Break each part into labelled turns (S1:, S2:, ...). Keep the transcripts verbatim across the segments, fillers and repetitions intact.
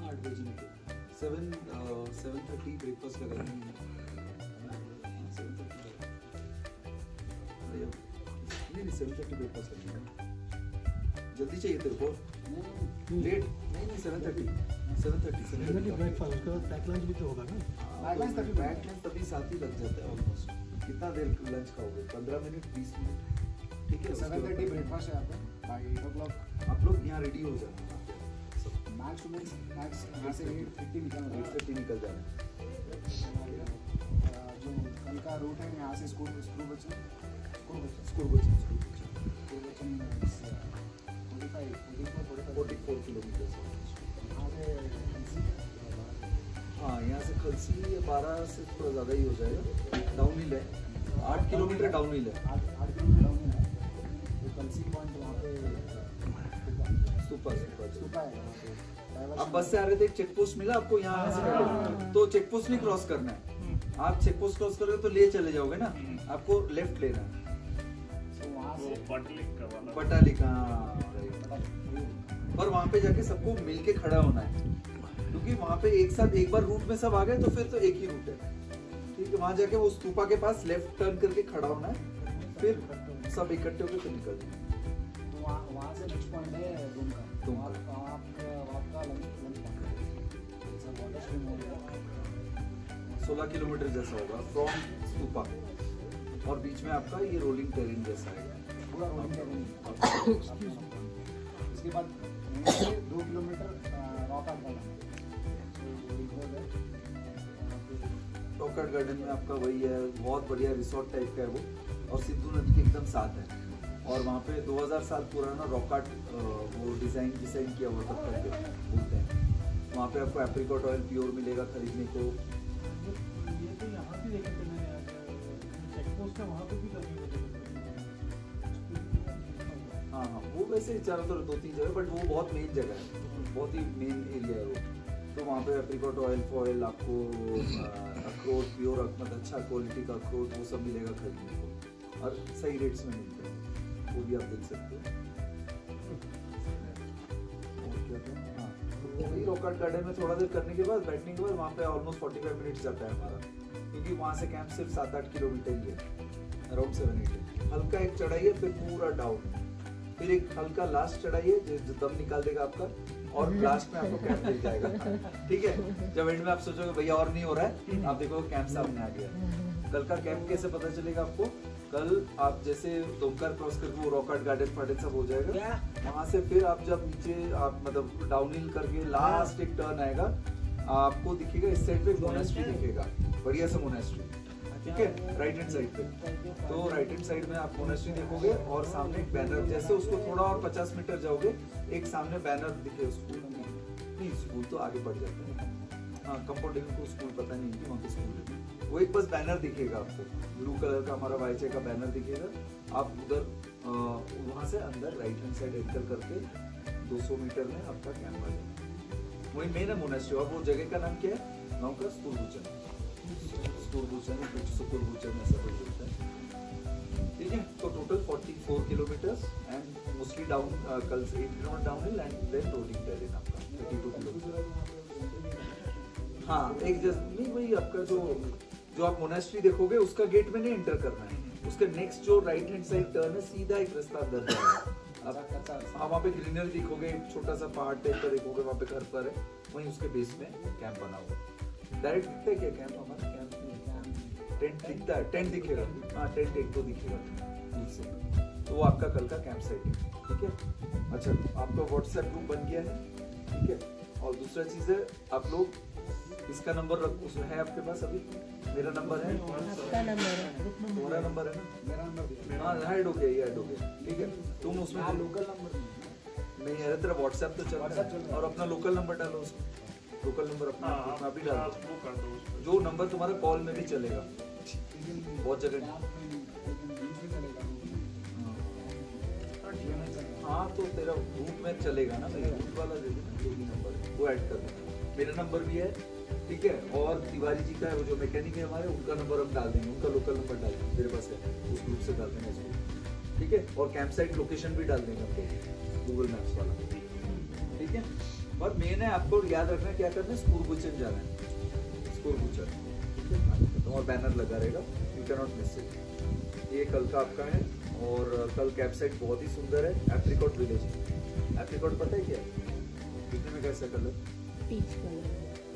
S1: आठ बजे निकल सेवन सेवन थर्टी ब्रेकफास्ट लगाएंगे। नहीं नहीं सेवन थर्टी ब्रेकफास्ट करेंगे। जल्दी चाहिए तेरे को? लेट नहीं नहीं seven thirty seven thirty seven thirty
S2: breakfast उसके बाद पैक लंच भी तो होगा ना?
S1: पैक लंच तभी पैक लंच तभी साथ ही लग जाता है ऑलमोस्ट। कितना देर लंच खाओगे? पंद्रह मिनट बीस मिनट ठीक है।
S3: सेवन थर्टी ब्रेकफास्ट है आपका, बाई एट ओ क्लॉक
S1: आप लोग यहाँ रेडी हो जाना।
S3: मैक्स टू मैक्स मैक्स यहाँ से एट फिफ्टी निकलना
S1: एट फिफ्टी निकल जाना।
S3: जो कल का रूट है यहाँ से Skurbuchan Skurbuchan Skurbuchan
S1: Skurbuchan
S3: Skurbuchan forty five forty four forty five
S1: forty four kilometre
S3: यहाँ से
S1: हाँ यहाँ से खलसी बारह से थोड़ा ज़्यादा ही हो जाएगा। डाउन हिल है, आठ किलोमीटर डाउन हिल है।
S3: आठ आठ किलोमीटर डाउन है तो कलसी पॉइंट वहाँ पे
S1: सुपर सुपर
S3: सुपा है वहाँ पे।
S1: आप बस से आ रहे थे, चेक पोस्ट मिला आपको यहाँ से पहले, तो चेक पोस्ट नहीं क्रॉस करना है। आप चेक पोस्ट क्रॉस करोगे तो ले चले जाओगे ना, आपको लेफ्ट लेना है।
S3: तो वहाँ से
S1: पटालिक और वहाँ पे जाके सबको मिलके खड़ा होना है, क्योंकि वहाँ पे एक साथ एक बार रूट में सब आ गए तो फिर तो एक ही रूट है। ठीक है, वहाँ जाके वो स्तूपा के पास लेफ्ट टर्न करके खड़ा होना है, फिर सब इकट्ठे होकर फिर निकल जाए।
S3: तो वहाँ वहाँ से नेक्स्ट पॉइंट है रूम का,
S1: रूम
S3: वहाँ
S1: का।
S3: वहाँ आपका वहाँ का लंच लंच पॉइंट है सर, वाटर स्ट्रीम हो गया
S1: सोलह किलोमीटर जैसा होगा फ्रॉम स्तूपा, और बीच में आपका ये रोलिंग टेरेन जैसा है
S3: पूरा रोलिंग टेरेन। इसके बाद यहीं से दो किलोमीटर रॉक आर्ट गार्डन है।
S1: रॉक आर्ट गार्डन में आपका वही है, बहुत बढ़िया रिसोर्ट टाइप का है वो, और सिद्धू नदी के एकदम साथ है। और वहाँ पे दो हज़ार साल पुराना रॉक आर्ट वो डिजाइन डिजाइन किया हुआ तब करके बोलते हैं। वहाँ पे आपको एप्रिकॉट ऑयल प्योर मिलेगा खरीदने को।
S2: ये तो यहाँ भी देखे थे मैंने, चेक पोस्ट है वहाँ पे भी लगे हुए थे।
S1: हाँ हाँ वो वैसे चारों तरफ दो तीन जगह, बट वो बहुत मेन जगह है, बहुत ही मेन एरिया है वो। तो वहाँ पे एप्रिकॉट ऑयल फॉयल आपको अखरोट प्योर मतलब अच्छा क्वालिटी का अखरोट वो सब मिलेगा खरीदने को, और सही रेट्स में मिलते हैं, वो भी आप देख सकते हो। और क्या था? हाँ वही रॉक आर्ट गार्डन में थोड़ा देर करने के बाद बैठने के बाद वहाँ पे ऑलमोस्ट फोर्टी फाइव मिनट्स जाता है हमारा, क्योंकि वहाँ से कैंप सिर्फ सात आठ किलोमीटर ही है, अराउंड सेवन एट। हल्का एक चढ़ाई है, फिर पूरा डाउन, फिर एक हल्का लास्ट चढ़ाई है जो दम निकाल देगा आपका, और लास्ट में आपको कैंप मिल जाएगा। ठीक है, जब एंड में आप सोचोगे भैया और नहीं हो रहा है, आप देखो कैंप सामने आ गया। कल का कैंप कैसे पता चलेगा आपको? कल आप जैसे दोपहर क्रॉस करके वो रॉक आर्ट गार्डन फार्डन सब हो जाएगा, वहां से फिर आप जब नीचे आप मतलब डाउन हिल करके लास्ट एक टर्न आएगा, आपको दिखेगा इस साइड पे मोनेस्ट्री दिखेगा, बढ़िया सा मोनेस्ट्री। ठीक है, राइट हैंड साइड पे, तो राइट हैंड साइड में आप मोनेस्ट्री देखोगे, और सामने एक बैनर, जैसे उसको थोड़ा और पचास मीटर जाओगे एक सामने बैनर दिखे, स्कूल नहीं, स्कूल तो आगे बढ़ जाता है, हाँ कंपाउंडिंग को स्कूल पता नहीं कि वहाँ पे स्कूल है, वो एक बस बैनर दिखेगा आपको, ब्लू कलर का हमारा वाईचे का बैनर दिखेगा। आप उधर वहाँ से अंदर राइट हैंड साइड एंटर करके दो सौ मीटर में आपका कैंप आ जाएगा, वही मेन है मोनेस्ट्री। और वो जगह का नाम क्या है? गाँव का Skurbuchan, Skurbuchan Skurbuchan ऐसा कुछ बोलते हैं। ठीक है, तो total forty four kilometres and mostly down, कल से eight kilometre down hill and then rolling terrain आपका थर्टी टू किलोमीटर। हाँ एक जस्ट नहीं, वही आपका जो जो आप मोनेस्ट्री देखोगे उसका गेट में नहीं एंटर करना है, उसके नेक्स्ट जो राइट हैंड साइड टर्न है, सीधा एक रास्ता अंदर जाएगा। आप वहाँ पे ग्रीनरी दिखोगे, छोटा सा पहाड़ टाइप का देखोगे, वहाँ पे घर पर है, वहीं उसके बेस में कैंप बना हुआ। डायरेक्ट दिखता है क्या कैंप? हमारा कैंप टेंट दिखता है, टेंट दिखेगा, हाँ टेंट एक दो दिखेगा दूर से, तो वो आपका कल का कैंप साइट है। ठीक है, अच्छा आपका व्हाट्सएप ग्रुप बन गया है। ठीक है, और दूसरा चीज है आप लोग इसका नंबर रख है आपके पास अभी, मेरा नंबर है,
S4: आपका नंबर है,
S1: तुम्हारा नंबर है ना,
S3: मेरा नंबर
S1: हाँ ऐड हो गया, ये ऐड हो गया। ठीक है, तुम उसमें
S3: लोकल नंबर
S1: नहीं है तेरा व्हाट्सएप तो चल रहा है, और अपना लोकल नंबर डालो उसमें, लोकल नंबर अपना अभी डाल दो, जो नंबर तुम्हारा कॉल में भी चलेगा, बहुत जगह। हाँ तो तेरा ग्रुप में चलेगा ना, मेरा ग्रुप वाला दे देना, जो भी नंबर है वो ऐड कर देना, मेरा नंबर भी है। ठीक है, और तिवारी जी का है वो जो मैकेनिक है हमारे, उनका नंबर हम डाल देंगे, उनका लोकल नंबर डाल देंगे, मेरे पास है, उस ग्रुप से डाल देंगे इसको। ठीक है, और कैंप साइट लोकेशन भी डाल देंगे आपको गूगल मैप्स वाला। ठीक है, और मेन है आपको याद रखना क्या करना है, स्कूरबुचन जाना है, स्कूरबुचन, ठीक है। तो और बैनर लगा रहेगा, you can not miss it. ये कल का आपका है। और कल कैंप साइट बहुत ही सुंदर है, एप्रिकॉट विलेज। एप्रिकॉट पता है क्या दिखने में कैसा कलर?
S4: पीच कलर,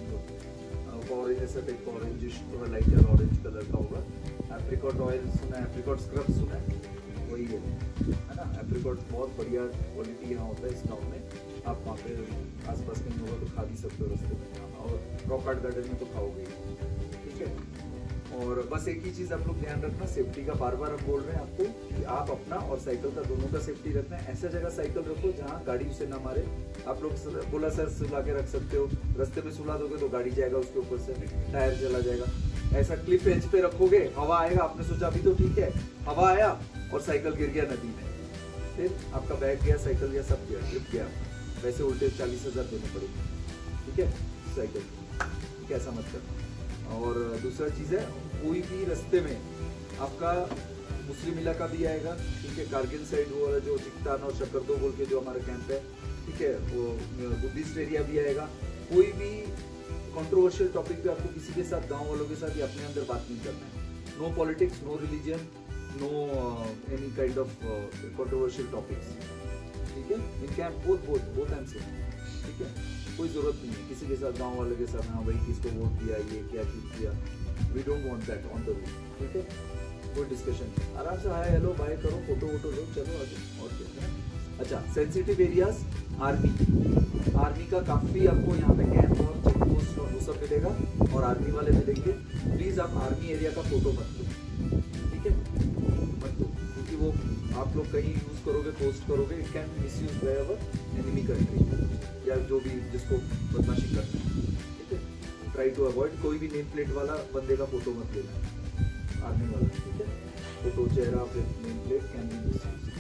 S1: ऑरेंज ऐसा टाइप का ऑरेंजिश, थोड़ा लाइटर ऑरेंज कलर का होगा। एप्रिकॉट ऑयल सुना है, एप्रिकॉट स्क्रब सुना है, वही है है ना। एप्रिकॉट बहुत बढ़िया क्वालिटी यहाँ होता है इस गाँव में। आप वहाँ पे आसपास कहीं होगा तो खा भी सकते हो रास्ते में, और रॉकआर्ट गार्डन में तो खाओगे, ठीक है। और बस एक ही चीज आप लोग ध्यान रखना, सेफ्टी का। बार बार हम बोल रहे हैं आपको कि आप अपना और साइकिल का दोनों का सेफ्टी रखना है। ऐसा जगह साइकिल रखो जहाँ गाड़ी उसे ना मारे। आप लोग बोला सर सुला के रख सकते हो, रास्ते में सुला दोगे तो गाड़ी जाएगा उसके ऊपर से, टायर चला जाएगा। ऐसा क्लिफ एज पे रखोगे, हवा आएगा, आपने सोचा अभी तो ठीक है, हवा आया और साइकिल गिर गया नदी में, फिर आपका बैग गया, साइकिल गया, सब गया, ट्रिप गया, वैसे उल्टे चालीस हजार देने पड़ेंगे, ठीक है साइकिल, ठीक है, ऐसा मत करना। और दूसरा चीज है, कोई भी रास्ते में आपका मुस्लिम इलाका भी आएगा, ठीक है, कारगिल साइड वो वाला जो चिकतान और शकरदो बोल के जो हमारा कैंप है, ठीक है, वो बुद्धिस्ट एरिया भी आएगा। कोई भी कंट्रोवर्शियल टॉपिक पे आपको किसी के साथ, गांव वालों के साथ या अपने अंदर बात नहीं करना है। No politics, no religion, no any kind of controversial topics, ठीक है। In camp both both both and same, ठीक है। कोई जरूरत नहीं है किसी के साथ, गांव वाले के साथ, हाँ भाई किसको वोट दिया, ये क्या चीज किया, we don't want that on the route, ठीक है। कोई डिस्कशन, आराम से हाय हेलो बाय करो, फोटो वोटो लो, चलो आगे, और क्या है। अच्छा, सेंसिटिव एरियाज, आर्मी आर्मी का काफी आपको यहाँ पे कैंप और चेक पोस्ट और वो सब मिलेगा, और आर्मी वाले मिलेंगे। प्लीज आप आर्मी एरिया का फोटो मत लो, ठीक है, मत लो, क्योंकि वो आप लोग कहीं यूज करोगे, पोस्ट करोगे, it can misuse by our enemy country, या जो भी जिसको बदमाशी करना है, ठीक है। ट्राई टू अवॉइड, कोई भी नेम प्लेट वाला बंदे का फोटो मत लेना, आर्मी वाला, ठीक है। फोटो, चेहरा, फिर name plate can be misuse.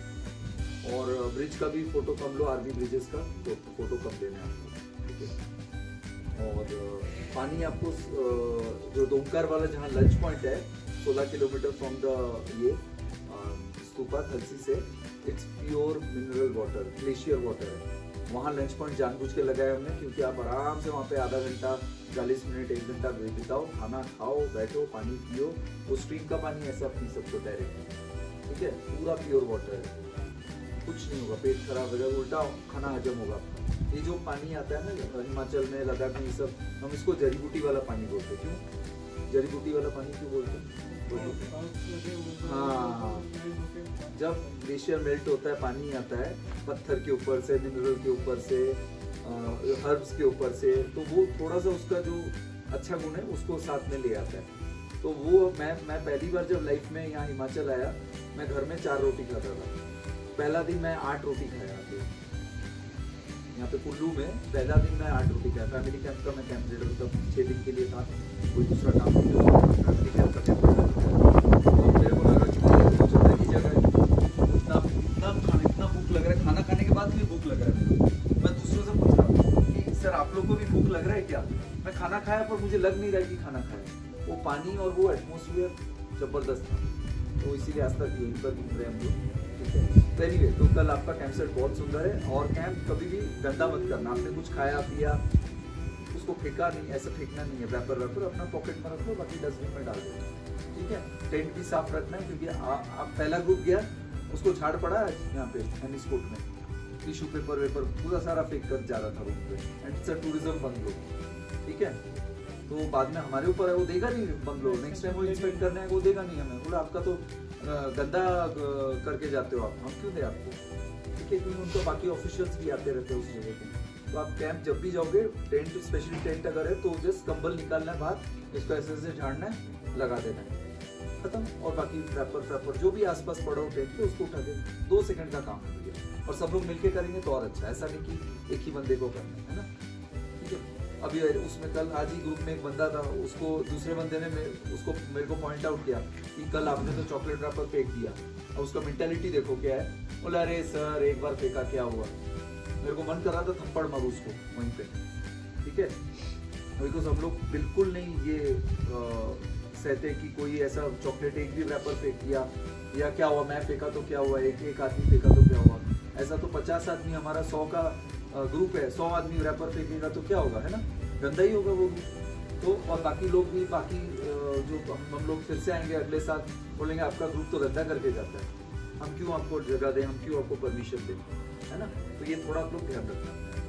S1: और ब्रिज का भी फोटो कम लो, आर्मी ब्रिजेस का तो फोटो कम लेना है आपको, ठीक है। और पानी आपको जो दोमकार वाला जहाँ लंच पॉइंट है, सोलह किलोमीटर फ्रॉम द ये स्तूपा थलसी से, it's pure mineral water, glacier water है। वहाँ लंच पॉइंट जानबूझ के लगाया हमने, क्योंकि आप आराम से वहाँ पे आधा घंटा, चालीस मिनट, एक घंटा बिताओ, खाना खाओ, बैठो, पानी पियो। वो स्ट्रीम का पानी ऐसा पी सकते हो डायरेक्ट, ठीक है, पूरा प्योर वाटर है, कुछ नहीं होगा, पेट खराब हो जाएगा, उल्टा खाना हजम होगा आपका। ये जो पानी आता है ना हिमाचल में, लद्दाख में, ये सब हम इसको जड़ी बूटी वाला पानी बोलते हैं। क्यों जड़ी बूटी वाला पानी क्यों बोलते हैं? हाँ, जब ग्लेशियर मेल्ट होता है, पानी आता है पत्थर के ऊपर से, मिनरल के ऊपर से, हर्ब्स के ऊपर से, तो वो थोड़ा सा उसका जो अच्छा गुण है उसको साथ में ले आता है। तो वो मैं मैं पहली बार जब लाइफ में यहाँ हिमाचल आया, मैं घर में चार रोटी खाता था। पहला दिन मैं आठ रोटी खाया यहाँ पे कुल्लू में, पहला दिन मैं आठ रोटी खाया। फैमिली कैंप का मैं कैंप लीडर तब छः दिन के लिए था, कोई दूसरा काम नहीं था, फैमिली कैंप का कैंप लीडर। तो मेरे को लगा कि सोचता की जगह इतना इतना खाना इतना भूख लग रहा है, खाना खाने के बाद भी भूख लग रहा है मेरे को। मैं दूसरों से पूछ रहा हूँ कि सर आप लोग को भी भूख लग रहा है क्या? मैं खाना खाया पर मुझे लग नहीं रहा कि खाना खाया। वो पानी और वो एटमोसफियर जबरदस्त था, तो इसीलिए आज तक यहीं पर घूम रहे हम लोग, ठीक है। तो एनीवे, तो कल आपका कैंप सेट बहुत सुंदर है। और कैंप कभी भी गंदा मत करना। आपने कुछ खाया पिया, उसको फेंका नहीं, ऐसा फेंकना नहीं है। रैपर रैपर अपना पॉकेट में रख लो, बाकी डस्टबिन में डाल दो, ठीक है। टेंट भी साफ रखना है, क्योंकि आप पहला ग्रुप गया, उसको झाड़ पड़ा यहाँ पे एनिस्पोर्ट में, टिश्यू पेपर वेपर पूरा सारा फेंक कर जा रहा था रूम पे। And it's a tourism bungalow, ठीक है। तो बाद में हमारे ऊपर है, वो देगा नहीं बंगलो, नेक्स्ट टाइम वो इंस्पेक्ट करने है, वो देगा नहीं हमें। बोला आपका तो गंदा करके जाते हो आप, हम क्यों दे आपको, ठीक है। क्योंकि उनको बाकी ऑफिशियल्स भी आते रहते हैं उस जगह पे। तो आप कैंप जब भी जाओगे, टेंट स्पेशली टेंट अगर है तो जस्ट कंबल निकालना है बाहर, इसको ऐसे ऐसे झाड़ना है, लगा देना है, खत्म। और बाकी रैपर रैपर जो भी आसपास पड़ा हो टेंट पे, उसको उठा दे, दो सेकंड का काम है भैया। और सब लोग मिलके करेंगे तो और अच्छा, ऐसा नहीं कि एक ही बंदे को करना है ना, ठीक है। अभी उसमें कल आज ही ग्रुप में एक बंदा था, उसको दूसरे बंदे ने उसको मेरे को पॉइंट आउट किया कि कल आपने तो चॉकलेट रैपर फेंक दिया। अब उसका मेंटालिटी देखो क्या है। बोला अरे सर एक बार फेंका क्या हुआ। मेरे को मन कर रहा था थप्पड़ मारूं उसको वहीं पे, ठीक है। बिकॉज हम लोग बिल्कुल नहीं ये सहते कि कोई ऐसा चॉकलेट एक भी रैपर फेंक दिया या क्या हुआ, मैं फेंका तो क्या हुआ, एक एक आदमी फेंका तो क्या हुआ। ऐसा तो पचास आदमी हमारा सौ का ग्रुप है, सौ आदमी रैपर फेंकेगा तो क्या होगा, है ना, गंदा ही होगा वो ग्रुप। तो और बाकी लोग भी, बाकी जो हम हम लोग फिर से आएंगे अगले साल, बोलेंगे आपका ग्रुप तो गंदा करके जाता है, हम क्यों आपको जगह दें, हम क्यों आपको परमिशन दें, है ना। तो ये थोड़ा आप लोग ध्यान रखना।